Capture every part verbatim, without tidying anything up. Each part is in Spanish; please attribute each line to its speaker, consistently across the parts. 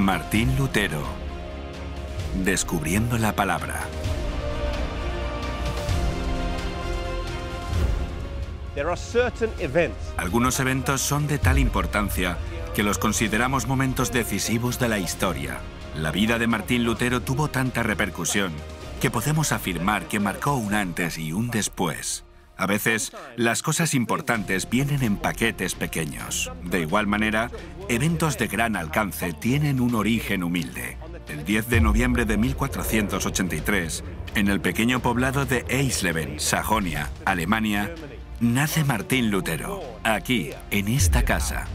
Speaker 1: Martín Lutero, descubriendo la palabra. Algunos eventos son de tal importancia que los consideramos momentos decisivos de la historia. La vida de Martín Lutero tuvo tanta repercusión que podemos afirmar que marcó un antes y un después. A veces, las cosas importantes vienen en paquetes pequeños. De igual manera, eventos de gran alcance tienen un origen humilde. El diez de noviembre de mil cuatrocientos ochenta y tres, en el pequeño poblado de Eisleben, Sajonia, Alemania, nace Martín Lutero, aquí, en esta casa.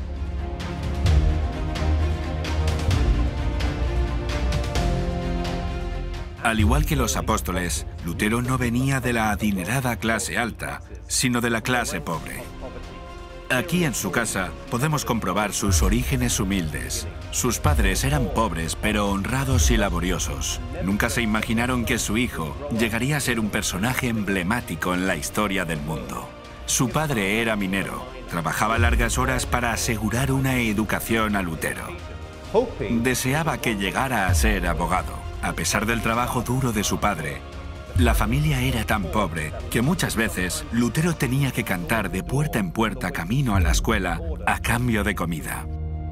Speaker 1: Al igual que los apóstoles, Lutero no venía de la adinerada clase alta, sino de la clase pobre. Aquí en su casa podemos comprobar sus orígenes humildes. Sus padres eran pobres, pero honrados y laboriosos. Nunca se imaginaron que su hijo llegaría a ser un personaje emblemático en la historia del mundo. Su padre era minero. Trabajaba largas horas para asegurar una educación a Lutero. Deseaba que llegara a ser abogado. A pesar del trabajo duro de su padre, la familia era tan pobre que muchas veces Lutero tenía que cantar de puerta en puerta camino a la escuela a cambio de comida.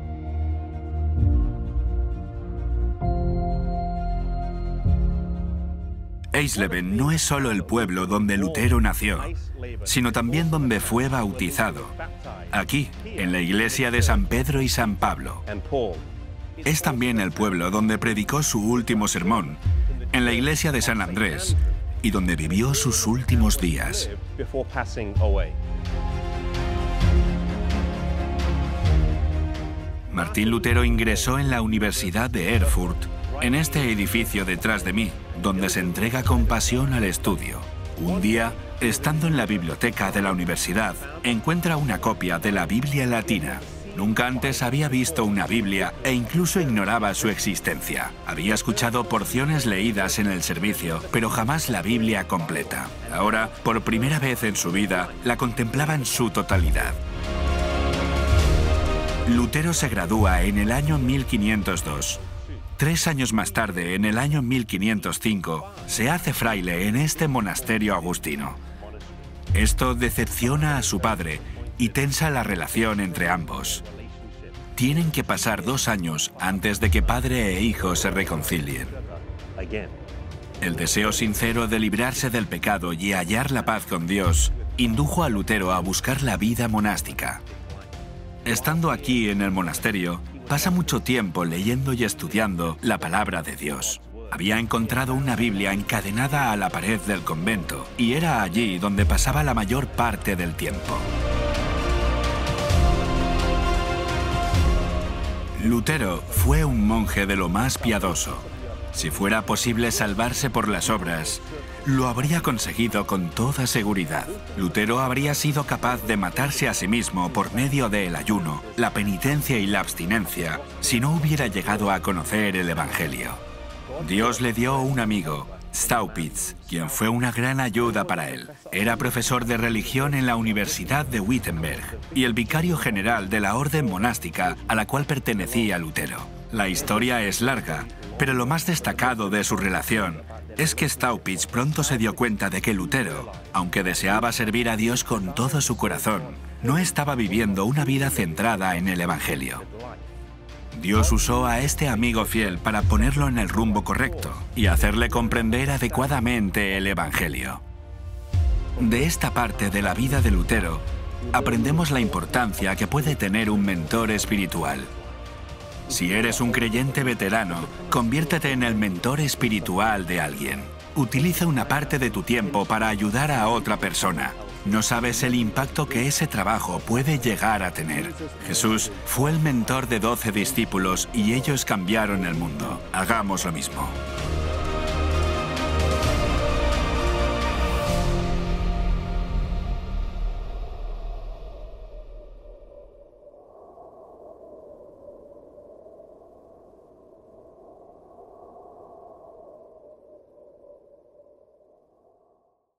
Speaker 1: Eisleben no es solo el pueblo donde Lutero nació, sino también donde fue bautizado, aquí, en la iglesia de San Pedro y San Pablo. Es también el pueblo donde predicó su último sermón, en la iglesia de San Andrés, y donde vivió sus últimos días. Martín Lutero ingresó en la Universidad de Erfurt, en este edificio detrás de mí, donde se entrega con pasión al estudio. Un día, estando en la biblioteca de la universidad, encuentra una copia de la Biblia latina. Nunca antes había visto una Biblia e incluso ignoraba su existencia. Había escuchado porciones leídas en el servicio, pero jamás la Biblia completa. Ahora, por primera vez en su vida, la contemplaba en su totalidad. Lutero se gradúa en el año mil quinientos dos. Tres años más tarde, en el año mil quinientos cinco, se hace fraile en este monasterio agustino. Esto decepciona a su padre y tensa la relación entre ambos. Tienen que pasar dos años antes de que padre e hijo se reconcilien. El deseo sincero de librarse del pecado y hallar la paz con Dios indujo a Lutero a buscar la vida monástica. Estando aquí en el monasterio, pasa mucho tiempo leyendo y estudiando la palabra de Dios. Había encontrado una Biblia encadenada a la pared del convento y era allí donde pasaba la mayor parte del tiempo. Lutero fue un monje de lo más piadoso. Si fuera posible salvarse por las obras, lo habría conseguido con toda seguridad. Lutero habría sido capaz de matarse a sí mismo por medio del ayuno, la penitencia y la abstinencia, si no hubiera llegado a conocer el Evangelio. Dios le dio un amigo, Staupitz, quien fue una gran ayuda para él. Era profesor de religión en la Universidad de Wittenberg y el vicario general de la orden monástica a la cual pertenecía Lutero. La historia es larga, pero lo más destacado de su relación es que Staupitz pronto se dio cuenta de que Lutero, aunque deseaba servir a Dios con todo su corazón, no estaba viviendo una vida centrada en el Evangelio. Dios usó a este amigo fiel para ponerlo en el rumbo correcto y hacerle comprender adecuadamente el Evangelio. De esta parte de la vida de Lutero, aprendemos la importancia que puede tener un mentor espiritual. Si eres un creyente veterano, conviértete en el mentor espiritual de alguien. Utiliza una parte de tu tiempo para ayudar a otra persona. No sabes el impacto que ese trabajo puede llegar a tener. Jesús fue el mentor de doce discípulos y ellos cambiaron el mundo. Hagamos lo mismo.